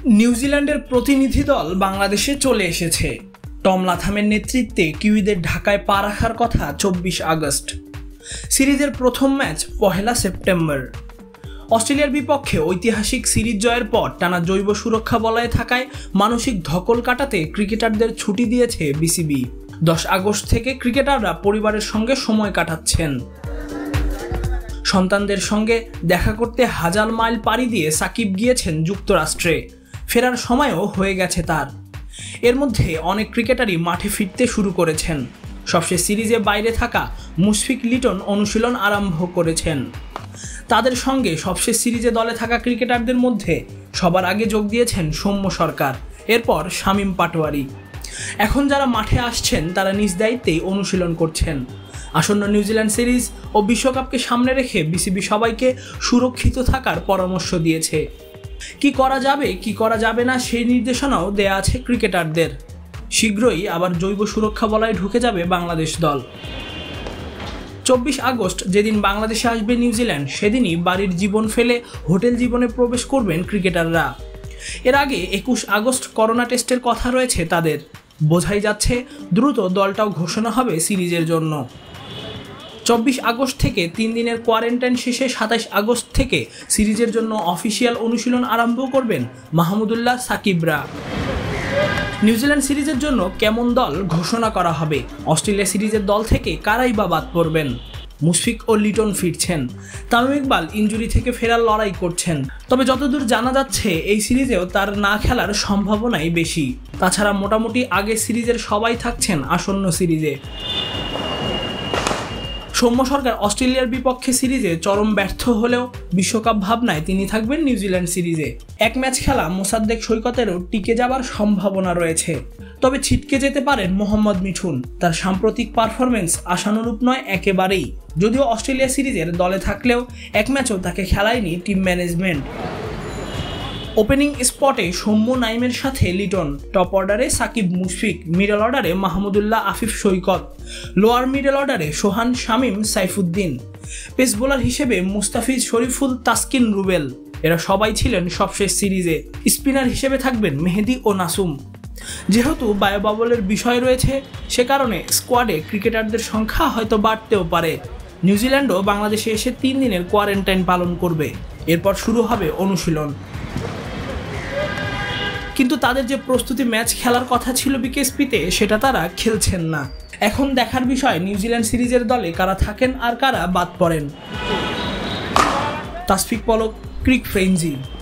নিউজিল্যান্ডের প্রতিনিধি দল বাংলাদেশে চলে এসেছে। টম লাথামের নেতৃত্বে কিউইদের ঢাকায় পা রাখার কথা 24 আগস্ট। সিরিজের প্রথম ম্যাচ 1 সেপ্টেম্বর। অস্ট্রেলিয়ার বিপক্ষে ঐতিহাসিক সিরিজ জয়ের পর টানা জৈব সুরক্ষা বলয়ে থাকায় মানসিক ধকল কাটাতে ক্রিকেটারদের ছুটি দিয়েছে বিসিবি। 10 আগস্ট থেকে ক্রিকেটাররা পরিবারের সঙ্গে সময় কাটাচ্ছেন। সন্তানদের সঙ্গে দেখা করতে হাজার মাইল পাড়ি দিয়ে সাকিব গিয়েছেন যুক্তরাষ্ট্রে। ফেরার সময়ও হয়ে গেছে তার। এর মধ্যে অনেক ক্রিকেটারই মাঠে ফিরতে শুরু করেছেন। সবশেষ সিরিজে বাইরে থাকা মুশফিক লিটন অনুশীলন আরম্ভ করেছেন। তাদের সঙ্গে সবশেষ সিরিজে দলে থাকা ক্রিকেটারদের মধ্যে সবার আগে যোগ দিয়েছেন সৌম্য সরকার, এরপর শামীম পাটোয়ারি। এখন যারা মাঠে আসছেন তারা নিজ দায়িত্বেই অনুশীলন করছেন। আসন্ন নিউজিল্যান্ড সিরিজ ও বিশ্বকাপকে সামনে রেখে বিসিবি সবাইকে সুরক্ষিত থাকার পরামর্শ দিয়েছে। কি করা যাবে কি করা যাবে না সেই নির্দেশনাও দেয়া আছে ক্রিকেটারদের। শীঘ্রই আবার জৈব সুরক্ষা বলয়ে ঢুকে যাবে বাংলাদেশ দল। 24 আগস্ট যেদিন বাংলাদেশে আসবে নিউজিল্যান্ড, সেদিনই বাড়ির জীবন ফেলে হোটেল জীবনে প্রবেশ করবেন ক্রিকেটাররা। এর আগে 21 আগস্ট করোনা টেস্টের কথা রয়েছে তাদের। বোঝাই যাচ্ছে দ্রুত দলটাও ঘোষণা হবে সিরিজের জন্য। 24 আগস্ট থেকে 3 দিনের কোয়ারেন্টাইন শেষে 27 আগস্ট থেকে সিরিজের জন্য অফিসিয়াল অনুশীলন আরম্ভ করবেন মাহমুদুল্লাহ সাকিবরা। নিউজিল্যান্ড সিরিজের জন্য কেমন দল ঘোষণা করা হবে? অস্ট্রেলিয়া সিরিজের দল থেকে কারাই বা বাদ পড়বেন? মুশফিক ও লিটন ফিরছেন, তামিম ইকবাল ইনজুরি থেকে ফেরার লড়াই করছেন। তবে যতদূর জানা যাচ্ছে এই সিরিজেও তার না খেলার সম্ভাবনাই বেশি। তাছাড়া মোটামুটি আগের সিরিজের সবাই থাকছেন আসন্ন সিরিজে। সৌম্য সরকার অস্ট্রেলিয়ার বিপক্ষে সিরিজে চরম ব্যর্থ হলেও বিশ্বকাপ ভাবনায় তিনি থাকবেন নিউজিল্যান্ড সিরিজে। এক ম্যাচ খেলা মোসাদ্দেক সৈকতেরও টিকে যাবার সম্ভাবনা রয়েছে। তবে ছিটকে যেতে পারেন মোহাম্মদ মিঠুন। তার সাম্প্রতিক পারফরমেন্স আশানুরূপ নয় একেবারেই। যদিও অস্ট্রেলিয়া সিরিজের দলে থাকলেও এক ম্যাচও তাকে খেলায়নি টিম ম্যানেজমেন্ট। ওপেনিং স্পটে সৌম্য নাইমের সাথে লিটন, টপ অর্ডারে সাকিব মুশফিক, মিডল অর্ডারে মাহমুদুল্লাহ আফিফ সৈকত, লোয়ার মিডল অর্ডারে সোহান শামীম সাইফুদ্দিন, পেস বোলার হিসেবে মুস্তাফিজ শরীফুল তাসকিন রুবেল। এরা সবাই ছিলেন সবশেষ সিরিজে। স্পিনার হিসেবে থাকবেন মেহেদি ও নাসুম। যেহেতু বায়োবাবলের বিষয় রয়েছে, সে কারণে স্কোয়াডে ক্রিকেটারদের সংখ্যা হয়তো বাড়তেও পারে। নিউজিল্যান্ডও বাংলাদেশে এসে 3 দিনের কোয়ারেন্টাইন পালন করবে। এরপর শুরু হবে অনুশীলন। কিন্তু তাদের যে প্রস্তুতি ম্যাচ খেলার কথা ছিল বিকেএসপিতে, সেটা তারা খেলছেন না। এখন দেখার বিষয় নিউজিল্যান্ড সিরিজের দলে কারা থাকেন আর কারা বাদ পড়েন। তাসফিক পলক, ক্রিক ফ্রেঞ্জি।